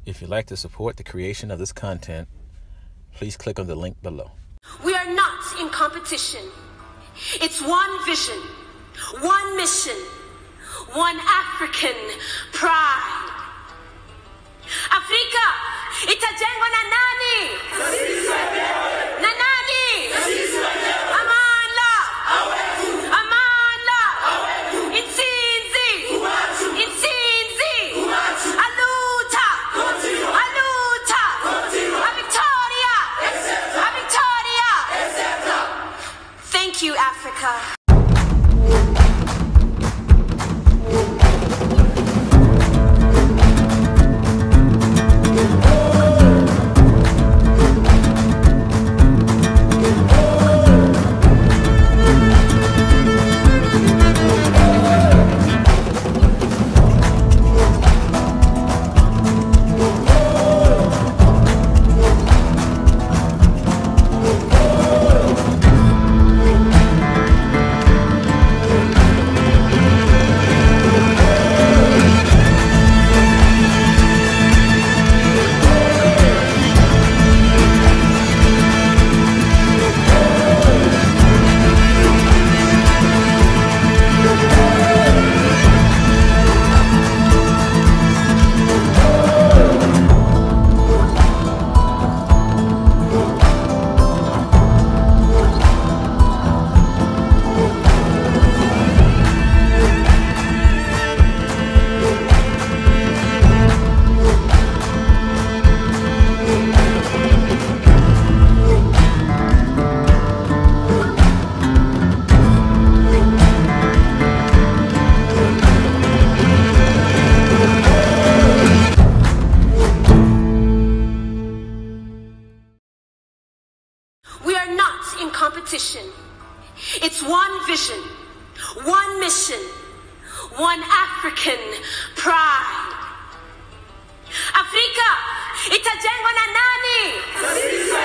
If you'd like to support the creation of this content, please click on the link below. We are not in competition. It's one vision, one mission, one African pride. Afrika itajengwa na nani? Na nani? Amana. Amana. Intsinzi. Intsinzi. Aluta. Aluta. A Victoria. A Victoria. Thank you, Africa. Competition. It's one vision, one mission, one African pride. Afrika itajengwa na nani?